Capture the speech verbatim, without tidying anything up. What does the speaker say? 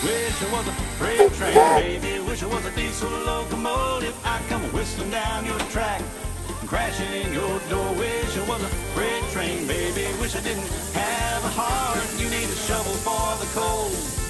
Wish I was a freight train, baby. Wish I was a diesel locomotive. I'd come whistling down your track, crashing in your door. Wish I was a freight train, baby. Wish I didn't have a heart. You need a shovel for the coal.